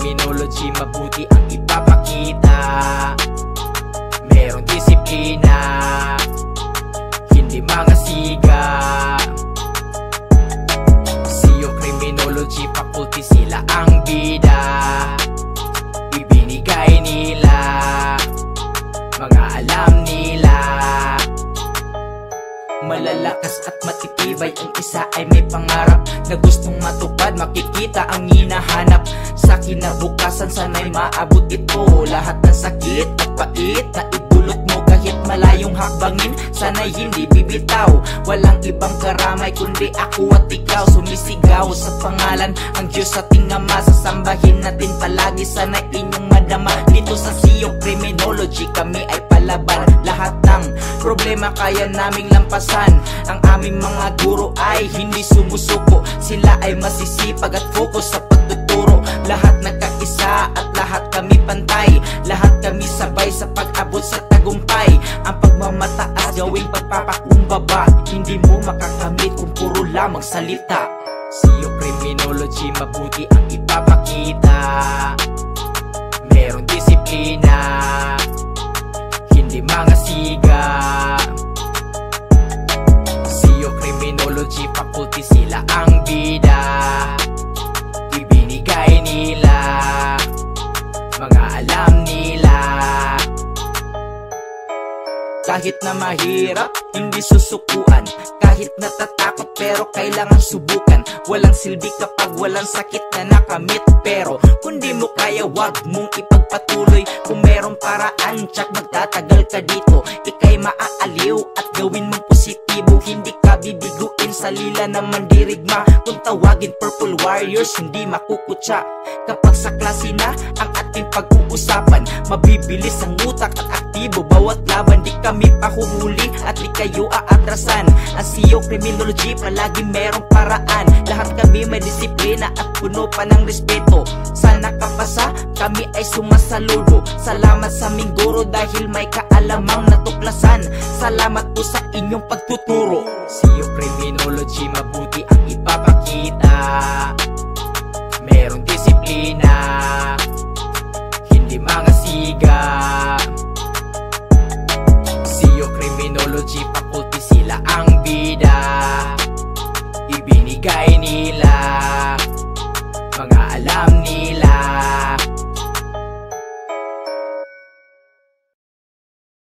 criminology, mabuti ang ipapakita. Merong disiplina, hindi mga siga. Siyo criminology faculty, sila ang bida. Ibinigay nila mga alam nila. Malalakas at matitibay ang isa ay may pangarap na gustong matupad, makikita ang hinahanap. Sa kinabukasan sana'y maabot ito. Lahat ng sakit at pait na idulot mo kahit malayong hakbangin, sana'y hindi bibitaw. Walang ibang karamay kundi ako at ikaw. Sumisigaw sa pangalan ang Diyos ating Ama. Sasambahin natin palagi, sana'y inyong madama. Dito sa Siyo Criminology kami ay palaban. Lahat ng problema kaya naming lampasan. Ang aming mga guro ay hindi sumusuko. Sila ay masisipag at focus sa pagtuturo. Lahat nagkaisa at lahat kami pantay. Lahat kami sabay sa pag-abot sa tagumpay. Ang pagmamataas gawing pagpapakumbaba. Hindi mo makakamit kung puro lamang salita. Siyo Criminology, mabuti ang ipapakita. Merong disiplina, hindi mga siga. Siyo Criminology faculty, sila ang bida. Ibinigay nila mga alam nila. Kahit na mahirap, hindi susukuan. Kahit natatakot pero kailangan subukan. Walang silbi kapag walang sakit na nakamit. Pero kung di mo kaya, wag mong ipagpatuloy. Kung merong paraan, tsak magtatagal ka dito. Ika'y maaaliw at gawin mong positibo. Hindi ka bibiguin, salila naman dirigma. Kung tawagin Purple Warriors, hindi makukutsa. Kapag sa klase na ang ating pag-uusapan, mabibilis ang utak at aktibo bawat laban. Di kami pahuhuli at di kayo aatrasan. Ang Siyo Criminology palagi merong paraan. Lahat kami may disiplina at puno pa ng respeto. Sana kapasa, kami ay sumasaludo. Salamat sa aming guro dahil may kaalamang natuklasan. Salamat po sa inyong pagtuturo. Siyo Criminology, mabuti ang ipapakita. Merong disiplina, hindi mga siga. Siyo Criminology faculty, sila ang bida. Ibinigay nila mga alam nila.